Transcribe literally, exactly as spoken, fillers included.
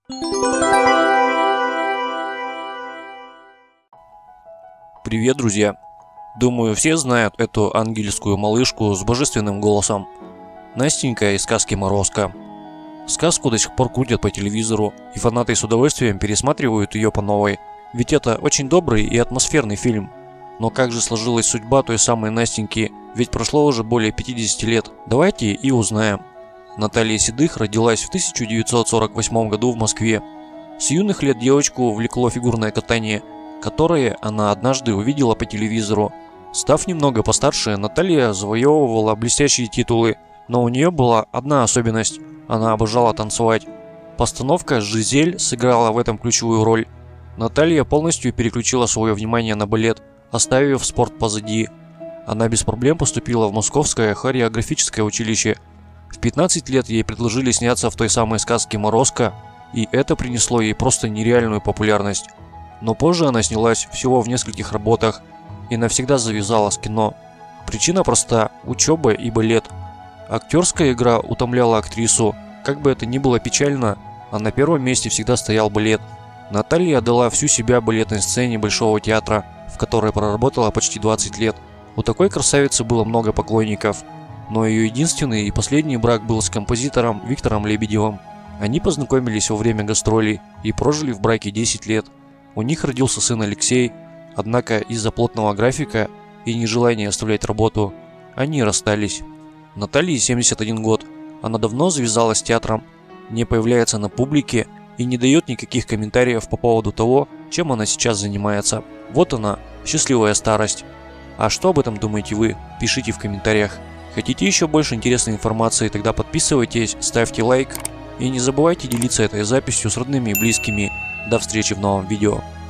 Привет, друзья! Думаю, все знают эту ангельскую малышку с божественным голосом. Настенька из сказки «Морозко». Сказку до сих пор крутят по телевизору, и фанаты с удовольствием пересматривают ее по новой. Ведь это очень добрый и атмосферный фильм. Но как же сложилась судьба той самой Настеньки, ведь прошло уже более пятидесяти лет. Давайте и узнаем. Наталья Седых родилась в тысяча девятьсот сорок восьмом году в Москве. С юных лет девочку увлекло фигурное катание, которое она однажды увидела по телевизору. Став немного постарше, Наталья завоевывала блестящие титулы, но у нее была одна особенность – она обожала танцевать. Постановка «Жизель» сыграла в этом ключевую роль. Наталья полностью переключила свое внимание на балет, оставив спорт позади. Она без проблем поступила в Московское хореографическое училище. В пятнадцать лет ей предложили сняться в той самой сказке «Морозко», и это принесло ей просто нереальную популярность. Но позже она снялась всего в нескольких работах и навсегда завязала с кино. Причина проста – учеба и балет. Актерская игра утомляла актрису, как бы это ни было печально, а на первом месте всегда стоял балет. Наталья отдала всю себя балетной сцене Большого театра, в которой проработала почти двадцать лет. У такой красавицы было много поклонников, но ее единственный и последний брак был с композитором Виктором Лебедевым. Они познакомились во время гастролей и прожили в браке десять лет. У них родился сын Алексей, однако из-за плотного графика и нежелания оставлять работу, они расстались. Наталье семьдесят один год, она давно завязалась с театром, не появляется на публике и не дает никаких комментариев по поводу того, чем она сейчас занимается. Вот она, счастливая старость. А что об этом думаете вы? Пишите в комментариях. Хотите еще больше интересной информации, тогда подписывайтесь, ставьте лайк и не забывайте делиться этой записью с родными и близкими. До встречи в новом видео.